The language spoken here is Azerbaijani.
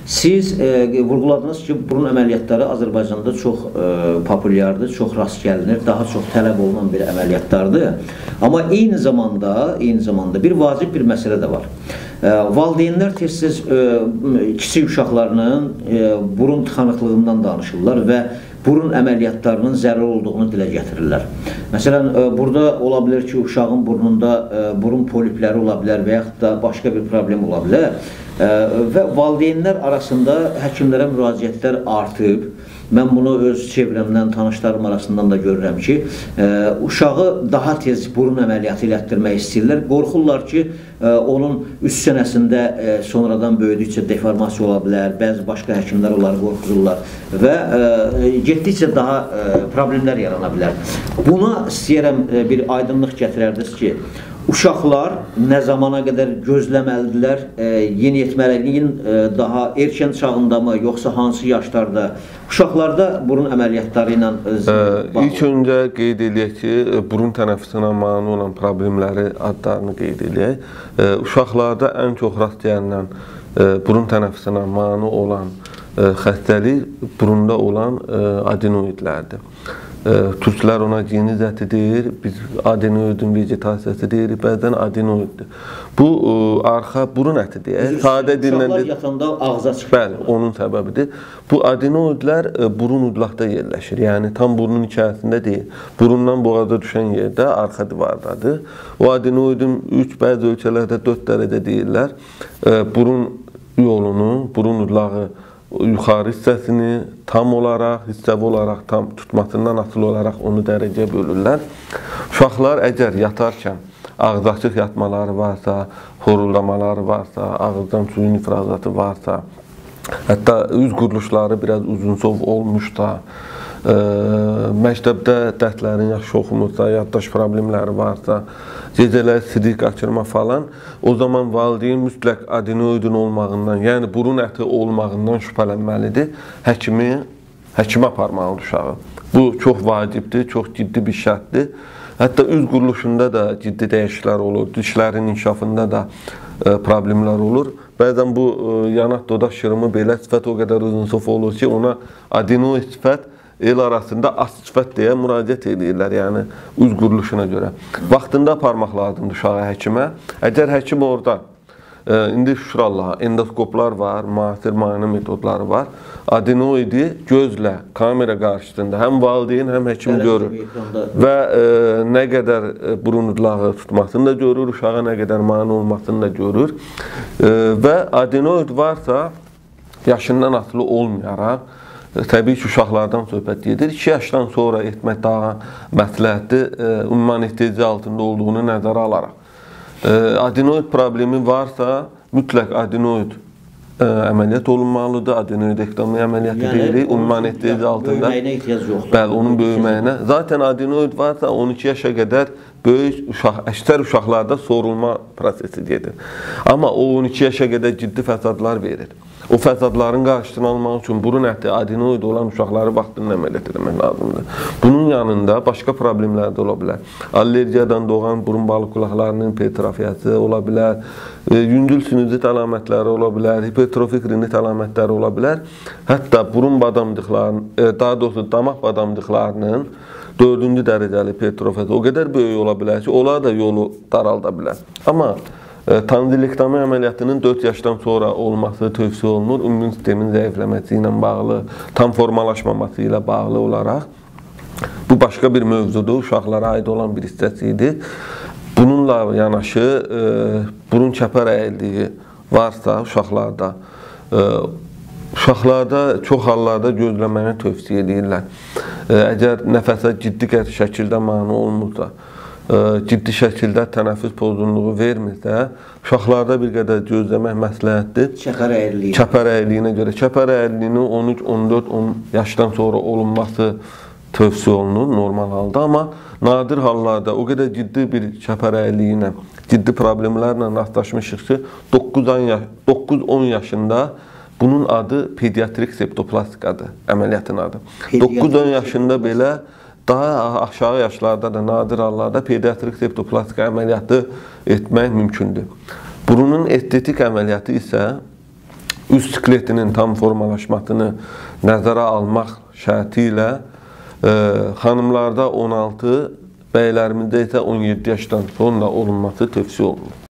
Siz vurguladınız ki, burun əməliyyatları Azərbaycanda çox populyardır, çox rast gəlinir, daha çox tələb olunan bir əməliyyatlardır. Amma eyni zamanda bir vacib bir məsələ də var. Valideynlər tez-tez kiçik uşaqlarının burun tıxanıqlığından danışırlar və burun əməliyyatlarının zəruri olduğunu dilə gətirirlər. Məsələn, burada ola bilər ki, uşağın burnunda burun polipləri ola bilər və yaxud da başqa bir problem ola bilər və valideynlər arasında həkimlərə müraciətlər artıb. Mən bunu öz çevrəmdən, tanışlarım arasından da görürəm ki, uşağı daha tez burun əməliyyatı elətdirmək istəyirlər. Qorxurlar ki, onun üst sənəsində sonradan böyüdükcə deformasiya ola bilər, bəzi başqa həkimlər onları qorxurlar və getdikcə daha problemlər yarana bilər. Buna istəyərəm bir aydınlıq gətirərdiniz ki, uşaqlar nə zamana qədər gözləməlidirlər, yeniyetməliyin daha erkən çağında mı, yoxsa hansı yaşlarda? Uşaqlarda burun əməliyyatları ilə bağlı. İlk öncə qeyd edək ki, burun tənəffüsünə mane olan problemləri adlarını qeyd edək. Uşaqlarda ən çox rast gəlinən burun tənəffüsünə mane olan xəstəlik burunda olan adenoidlərdir. Türklər ona geniz əti deyir, biz adenoidin vegetasiyası deyirik, bəzən adenoiddir. Bu, arxa burun əti deyir. Sadə dillə uşaqlar yatanda ağza çıxır. Bəli, onun səbəbidir. Bu adenoidlər burun udlaqda yerləşir, yəni tam burnun içərisində deyil. Burundan boğaza düşən yerdə arxa divardadır. O adenoidin 3, bəzi ölkələrdə 4 dərəcə deyirlər. Burun yolunu, burun udlağı yuxarı hissəsini tam olaraq, hissəvi olaraq tam tutmasından asılı olaraq onu dərəcəyə bölürlər. Uşaqlar əgər yatarkən ağız açıq yatmaları varsa, xorullamaları varsa, ağızdan suyun ifrazatı varsa, hətta üz quruluşları biraz uzunsov olmuşsa, məktəbdə dərslərin yaxşı oxumursa, yaddaş problemləri varsa, gecələr sidik qaçırma falan, o zaman valideyn mütləq adenoidin olmağından, yəni burun əti olmağından şübhələnməlidir. Həkimə aparmalıdır uşağı. Bu çox vacibdir, çox ciddi bir şərtdir. Hətta üz quruluşunda da ciddi dəyişikliklər olur, dişlərin inkişafında da problemlər olur. Bəzən bu yanaq dodaq şırımı belə sifət o qədər uzunsov olur ki, ona adenoid sifət el arasında as sifət deyə müraciət edirlər, yəni üz quruluşuna görə. Vaxtında aparmaq lazımdır uşağı həkimə. Əgər həkim orada, indi şükür Allaha, endoskoplar var, müasir müayinə metodları var. Adenoidi gözlə, kamera qarşısında həm valideyn, həm həkim görür. Və nə qədər burun udlağı tutmasını da görür, uşağa nə qədər mane olmasını da görür. Və adenoid varsa, yaşından asılı olmayaraq, təbii ki, uşaqlardan söhbət gedir. 2 yaşdan sonra etmək daha məsləhətdir, ümumi anesteziya altında olduğunu nəzərə alaraq. Adenoid problemi varsa, mütləq adenoid əməliyyat olunmalıdır. Adenoidektomi əməliyyatı deyirik, ümumi anesteziya altında. Böyüməyinə ehtiyac yoxdur. Bəli, onun böyüməyinə. Zaten adenoid varsa, 12 yaşa qədər böyük uşaq, əksər uşaqlarda sorulma prosesi gedir. Amma o 12 yaşa qədər ciddi fəsadlar verir. O fəsadların qarşısını almaq üçün burun əti, adenoid olan uşaqları vaxtında əməliyyat etmək lazımdır. Bunun yanında başqa problemlər də ola bilər. Allergiyadan doğan burun balık qulaqlarının hipertrofiyası ola bilər, yüngül sinüzit əlamətləri ola bilər, hipertrofik rinit əlamətləri ola bilər. Hətta burun badamcıqlarının, daha doğrusu damaq badamcıqlarının 4-cü dərəcəli hipertrofiyası o qədər böyük ola bilər ki, onlar da yolu daralda bilər. Amma tanzilektomi əməliyyatının 4 yaşdan sonra olması tövsiyə olunur. Ümumi sistemin zəifləməsi ilə bağlı, tam formalaşmaması ilə bağlı olaraq. Bu başqa bir mövzudur, uşaqlara aid olan bir hissəsidir. Bununla yanaşı, burun kəpər əyildiyi varsa uşaqlarda, çox hallarda gözləməni tövsiyə edirlər. Əgər nəfəsə ciddi şəkildə mane olmursa, ciddi şəkildə tənəffüs pozğunluğu vermirsə, uşaqlarda bir qədər gözləmək məsləhətdir. Kəpər əyilliyi. Kəpər əyyiliyinə görə. Kəpər əyyiliyinin 13, 14, 10 yaşdan sonra olunması tövsiyə olunur normal halda. Amma nadir hallarda o qədər ciddi bir kəpər əyyiliyi ilə, ciddi problemlərlə rastlaşmışıq ki, 9-10 yaşında bunun adı pediatrik septoplastikadır, əməliyyatın adı. 9-10 yaşında belə daha aşağı yaşlarda da nadir hallarda pediatrik septoplastika əməliyyatı etmək mümkündür. Burunun estetik əməliyyatı isə üst skletinin tam formalaşmasını nəzərə almaq şərti ilə xanımlarda 16, bəylərimizdə isə 17 yaşdan sonra olunması tövsiyə olunur.